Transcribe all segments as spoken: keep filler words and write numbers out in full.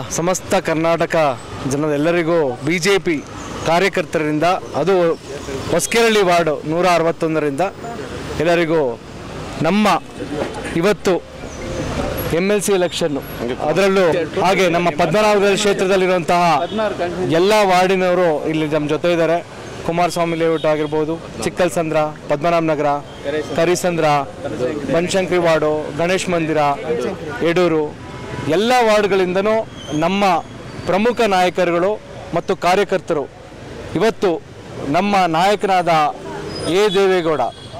ಸಮಸ್ತ ಕರ್ನಾಟಕ ಜನರೆಲ್ಲರಿಗೂ B J P ಕಾರ್ಯಕರ್ತರಿಂದ ಅದು ಹೊಸಕೆರಳಿ ವಾರ್ಡು ನೂರ ಅರವತ್ತೊಂದರಿಂದ ಎಲ್ಲರಿಗೂ ನಮ್ಮ ಇವತ್ತು ಎಮ್ ಎಲ್ ಸಿ ಎಲೆಕ್ಷನ್ನು ಅದರಲ್ಲೂ ಹಾಗೆ ನಮ್ಮ ಪದ್ಮನಾಭ ಕ್ಷೇತ್ರದಲ್ಲಿರುವಂತಹ ಎಲ್ಲ ವಾರ್ಡಿನವರು ಇಲ್ಲಿ ನಮ್ಮ ಜೊತೆ ಇದ್ದಾರೆ. ಕುಮಾರಸ್ವಾಮಿ ಲೇಔಟ್ ಆಗಿರ್ಬೋದು, ಚಿಕ್ಕಲ್ಸಂದ್ರ, ಪದ್ಮನಾಭ ನಗರ, ಕರಿಸಂದ್ರ, ಬನಶಂಕರಿ ವಾರ್ಡು, ಗಣೇಶ್ ಮಂದಿರ, ಯಡೂರು ಎಲ್ಲ ವಾರ್ಡ್ಗಳಿಂದನೂ ನಮ್ಮ ಪ್ರಮುಖ ನಾಯಕರುಗಳು ಮತ್ತು ಕಾರ್ಯಕರ್ತರು ಇವತ್ತು ನಮ್ಮ ನಾಯಕನಾದ ಎ ದೇವೇಗೌಡ,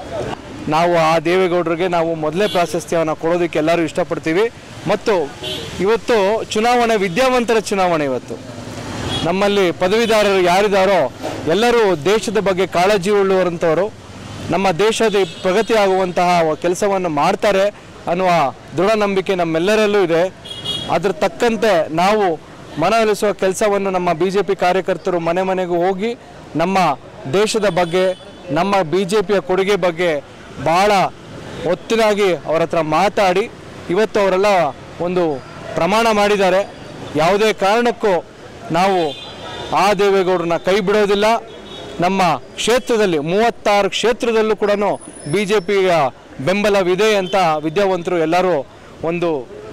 ನಾವು ಆ ದೇವೇಗೌಡರಿಗೆ ನಾವು ಮೊದಲೇ ಪ್ರಾಶಸ್ತ್ಯವನ್ನು ಕೊಡೋದಕ್ಕೆ ಎಲ್ಲರೂ ಇಷ್ಟಪಡ್ತೀವಿ. ಮತ್ತು ಇವತ್ತು ಚುನಾವಣೆ ವಿದ್ಯಾವಂತರ ಚುನಾವಣೆ. ಇವತ್ತು ನಮ್ಮಲ್ಲಿ ಪದವೀಧರರು ಯಾರಿದ್ದಾರೋ ಎಲ್ಲರೂ ದೇಶದ ಬಗ್ಗೆ ಕಾಳಜಿ ಉಳ್ಳುವಂಥವರು, ನಮ್ಮ ದೇಶದ ಪ್ರಗತಿ ಆಗುವಂತಹ ಕೆಲಸವನ್ನು ಮಾಡ್ತಾರೆ ಅನ್ನುವ ದೃಢ ನಂಬಿಕೆ ನಮ್ಮೆಲ್ಲರಲ್ಲೂ ಇದೆ. ಅದ್ರ ತಕ್ಕಂತೆ ನಾವು ಮನವೊಲಿಸುವ ಕೆಲಸವನ್ನು ನಮ್ಮ ಬಿ ಜೆ ಪಿ ಕಾರ್ಯಕರ್ತರು ಮನೆ ಮನೆಗೂ ಹೋಗಿ ನಮ್ಮ ದೇಶದ ಬಗ್ಗೆ, ನಮ್ಮ ಬಿ ಜೆ ಪಿಯ ಕೊಡುಗೆ ಬಗ್ಗೆ ಭಾಳ ಒತ್ತಿನಾಗಿ ಅವರ ಹತ್ರ ಮಾತಾಡಿ ಇವತ್ತು ಅವರೆಲ್ಲ ಒಂದು ಪ್ರಮಾಣ ಮಾಡಿದ್ದಾರೆ. ಯಾವುದೇ ಕಾರಣಕ್ಕೂ ನಾವು ಆ ದೇವೇಗೌಡರನ್ನ ಕೈ ಬಿಡೋದಿಲ್ಲ. ನಮ್ಮ ಕ್ಷೇತ್ರದಲ್ಲಿ ಮೂವತ್ತಾರು ಕ್ಷೇತ್ರದಲ್ಲೂ ಕೂಡ ಬಿ ಜೆ ಪಿಯ ಬೆಂಬಲವಿದೆ ಅಂತ ವಿದ್ಯಾವಂತರು ಎಲ್ಲರೂ ಒಂದು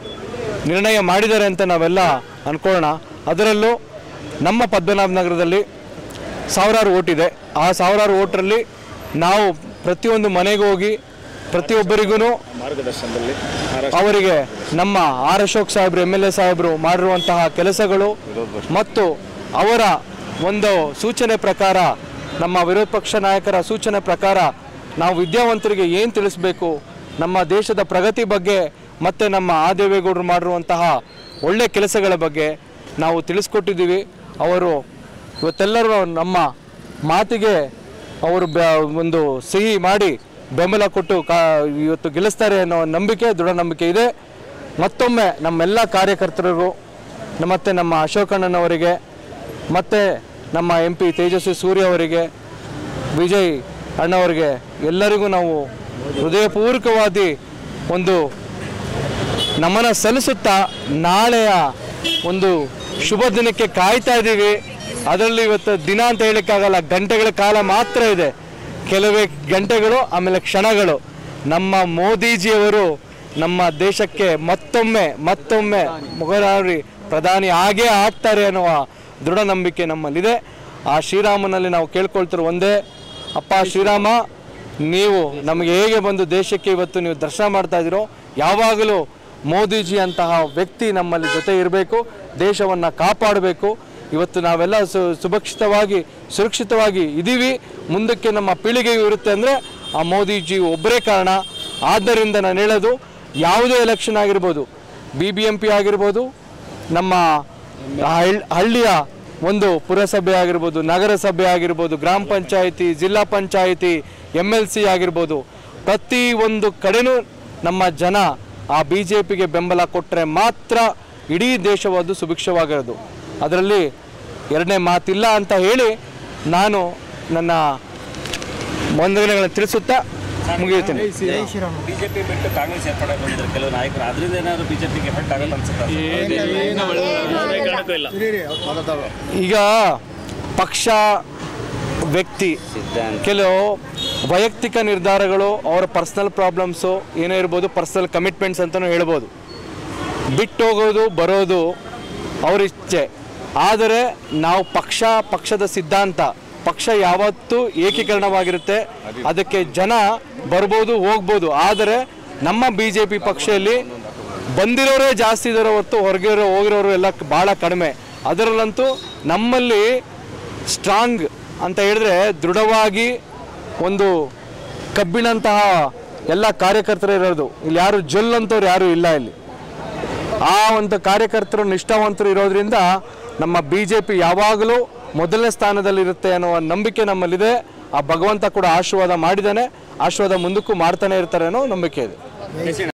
ನಿರ್ಣಯ ಮಾಡಿದ್ದಾರೆ ಅಂತ ನಾವೆಲ್ಲ ಅಂದ್ಕೊಳ್ಳೋಣ. ಅದರಲ್ಲೂ ನಮ್ಮ ಪದ್ಮನಾಭ ನಗರದಲ್ಲಿ ಸಾವಿರಾರು ಓಟಿದೆ. ಆ ಸಾವಿರಾರು ಓಟರಲ್ಲಿ ನಾವು ಪ್ರತಿಯೊಂದು ಮನೆಗೆ ಹೋಗಿ ಪ್ರತಿಯೊಬ್ಬರಿಗೂ ಮಾರ್ಗದರ್ಶನದಲ್ಲಿ ಅವರಿಗೆ ನಮ್ಮ ಆರ್ ಅಶೋಕ್ ಸಾಹೇಬರು ಎಮ್ ಎಲ್ ಎ ಸಾಹೇಬರು ಮಾಡಿರುವಂತಹ ಕೆಲಸಗಳು ಮತ್ತು ಅವರ ಒಂದು ಸೂಚನೆ ಪ್ರಕಾರ, ನಮ್ಮ ವಿರೋಧ ಪಕ್ಷ ನಾಯಕರ ಸೂಚನೆ ಪ್ರಕಾರ ನಾವು ವಿದ್ಯಾವಂತರಿಗೆ ಏನು ತಿಳಿಸ್ಬೇಕು, ನಮ್ಮ ದೇಶದ ಪ್ರಗತಿ ಬಗ್ಗೆ ಮತ್ತು ನಮ್ಮ ಆ ದೇವೇಗೌಡರು ಮಾಡಿರುವಂತಹ ಒಳ್ಳೆಯ ಕೆಲಸಗಳ ಬಗ್ಗೆ ನಾವು ತಿಳಿಸ್ಕೊಟ್ಟಿದ್ದೀವಿ. ಅವರು ಇವತ್ತೆಲ್ಲರೂ ನಮ್ಮ ಮಾತಿಗೆ ಅವರು ಒಂದು ಸಿಹಿ ಮಾಡಿ ಬೆಂಬಲ ಕೊಟ್ಟು ಕಾ ಇವತ್ತು ಗೆಲ್ಲಿಸ್ತಾರೆ ಅನ್ನೋ ನಂಬಿಕೆ, ದೃಢ ನಂಬಿಕೆ ಇದೆ. ಮತ್ತೊಮ್ಮೆ ನಮ್ಮೆಲ್ಲ ಕಾರ್ಯಕರ್ತರಿಗೂ ಮತ್ತು ನಮ್ಮ ಅಶೋಕಣ್ಣನವರಿಗೆ ಮತ್ತು ನಮ್ಮ ಎಂ ಪಿ ತೇಜಸ್ವಿ ಸೂರ್ಯ ಅವರಿಗೆ, ವಿಜಯ್ ಅಣ್ಣವರಿಗೆ ಎಲ್ಲರಿಗೂ ನಾವು ಹೃದಯಪೂರ್ವಕವಾಗಿ ಒಂದು ನಮನ ಸಲ್ಲಿಸುತ್ತಾ ನಾಳೆಯ ಒಂದು ಶುಭ ದಿನಕ್ಕೆ ಕಾಯ್ತಾ ಇದ್ದೀವಿ. ಅದರಲ್ಲಿ ಇವತ್ತು ದಿನ ಅಂತ ಹೇಳೋಕ್ಕಾಗಲ್ಲ, ಗಂಟೆಗಳ ಕಾಲ ಮಾತ್ರ ಇದೆ, ಕೆಲವೇ ಗಂಟೆಗಳು, ಆಮೇಲೆ ಕ್ಷಣಗಳು. ನಮ್ಮ ಮೋದಿಜಿಯವರು ನಮ್ಮ ದೇಶಕ್ಕೆ ಮತ್ತೊಮ್ಮೆ ಮತ್ತೊಮ್ಮೆ ಮುಖರಾರಿ ಪ್ರಧಾನಿ ಆಗೇ ಆಗ್ತಾರೆ ಅನ್ನುವ ದೃಢ ನಂಬಿಕೆ ನಮ್ಮಲ್ಲಿದೆ. ಆ ಶ್ರೀರಾಮನಲ್ಲಿ ನಾವು ಕೇಳ್ಕೊಳ್ತಿರೋ ಒಂದೇ, ಅಪ್ಪ ಶ್ರೀರಾಮ, ನೀವು ನಮಗೆ ಹೇಗೆ ಬಂದು ದೇಶಕ್ಕೆ ಇವತ್ತು ನೀವು ದರ್ಶನ ಮಾಡ್ತಾ ಇದ್ದೀರೋ, ಯಾವಾಗಲೂ ಮೋದಿಜಿ ಅಂತಹ ವ್ಯಕ್ತಿ ನಮ್ಮಲ್ಲಿ ಜೊತೆ ಇರಬೇಕು, ದೇಶವನ್ನು ಕಾಪಾಡಬೇಕು. ಇವತ್ತು ನಾವೆಲ್ಲ ಸು ಸುರಕ್ಷಿತವಾಗಿ ಸುರಕ್ಷಿತವಾಗಿ ಇದ್ದೀವಿ. ಮುಂದಕ್ಕೆ ನಮ್ಮ ಪೀಳಿಗೆಯೂ ಇರುತ್ತೆ ಅಂದರೆ ಆ ಮೋದಿಜಿ ಒಬ್ಬರೇ ಕಾರಣ. ಆದ್ದರಿಂದ ನಾನು ಹೇಳೋದು, ಯಾವುದೇ ಎಲೆಕ್ಷನ್ ಆಗಿರ್ಬೋದು, ಬಿ ಬಿ ಎಂ ಪಿ ಆಗಿರ್ಬೋದು, ನಮ್ಮ ಹಳ್ಳಿಯ ಒಂದು ಪುರಸಭೆ ಆಗಿರ್ಬೋದು, ನಗರಸಭೆ ಆಗಿರ್ಬೋದು, ಗ್ರಾಮ ಪಂಚಾಯಿತಿ, ಜಿಲ್ಲಾ ಪಂಚಾಯಿತಿ, ಎಮ್ ಎಲ್ ಸಿ ಆಗಿರ್ಬೋದು, ಪ್ರತಿ ಒಂದು ಕಡೆನೂ ನಮ್ಮ ಜನ ಆ ಬಿ ಜೆ ಪಿಗೆ ಬೆಂಬಲ ಕೊಟ್ಟರೆ ಮಾತ್ರ ಇಡೀ ದೇಶವಾದು ಸುಭಿಕ್ಷವಾಗಿರೋದು. ಅದರಲ್ಲಿ ಎರಡನೇ ಮಾತಿಲ್ಲ ಅಂತ ಹೇಳಿ ನಾನು ನನ್ನ ವಂದನೆಗಳನ್ನು ತಿಳಿಸುತ್ತಾ ಮುಗಿಯುತ್ತೇನೆ. ಬಿಜೆಪಿ ಬಿಟ್ಟು ಕಾಂಗ್ರೆಸ್ ಏರ್ಪಡೆ ಬಂದಿದ್ದಾರೆ ಕೆಲವು ನಾಯಕರು, ಅದರಿಂದ ಏನಾದರೂ ಬಿಜೆಪಿಗೆ ಎಫೆಕ್ಟ್ ಆಗುತ್ತೆ ಅನ್ಸುತ್ತೆ? ಈಗ ಪಕ್ಷ, ವ್ಯಕ್ತಿ, ಕೆಲವು ವೈಯಕ್ತಿಕ ನಿರ್ಧಾರಗಳು, ಅವರ ಪರ್ಸನಲ್ ಪ್ರಾಬ್ಲಮ್ಸು ಏನೇ ಇರ್ಬೋದು, ಪರ್ಸನಲ್ ಕಮಿಟ್ಮೆಂಟ್ಸ್ ಅಂತಲೂ ಹೇಳ್ಬೋದು. ಬಿಟ್ಟು ಹೋಗೋದು ಬರೋದು ಅವ್ರ ಇಚ್ಛೆ. ಆದರೆ ನಾವು ಪಕ್ಷ, ಪಕ್ಷದ ಸಿದ್ಧಾಂತ, ಪಕ್ಷ ಯಾವತ್ತೂ ಏಕೀಕರಣವಾಗಿರುತ್ತೆ. ಅದಕ್ಕೆ ಜನ ಬರ್ಬೋದು, ಹೋಗ್ಬೋದು. ಆದರೆ ನಮ್ಮ ಬಿ ಜೆ ಪಿ ಪಕ್ಷದಲ್ಲಿ ಬಂದಿರೋರೇ ಜಾಸ್ತಿ ಇದ್ದಾರೋ ಹೊರತು ಹೊರಗಿರೋ ಹೋಗಿರೋರು ಎಲ್ಲ ಭಾಳ ಕಡಿಮೆ. ಅದರಲ್ಲಂತೂ ನಮ್ಮಲ್ಲಿ ಸ್ಟ್ರಾಂಗ್ ಅಂತ ಹೇಳಿದ್ರೆ ದೃಢವಾಗಿ ಒಂದು ಕಬ್ಬಿಣಂತಹ ಎಲ್ಲ ಕಾರ್ಯಕರ್ತರು ಇರೋದು. ಇಲ್ಲಿ ಯಾರು ಜೊಲ್ ಅಂತವ್ರು ಯಾರೂ ಇಲ್ಲ. ಇಲ್ಲಿ ಆ ಒಂದು ಕಾರ್ಯಕರ್ತರು ನಿಷ್ಠಾವಂತರು ಇರೋದ್ರಿಂದ ನಮ್ಮ ಬಿ ಜೆ ಪಿ ಯಾವಾಗಲೂ ಮೊದಲನೇ ಸ್ಥಾನದಲ್ಲಿರುತ್ತೆ ಅನ್ನುವ ನಂಬಿಕೆ ನಮ್ಮಲ್ಲಿದೆ. ಆ ಭಗವಂತ ಕೂಡ ಆಶೀರ್ವಾದ ಮಾಡಿದ್ದಾನೆ, ಆಶೀರ್ವಾದ ಮುಂದಕ್ಕೂ ಮಾಡ್ತಾನೆ ಇರ್ತಾರೆ ಅನ್ನೋ ನಂಬಿಕೆ ಇದೆ.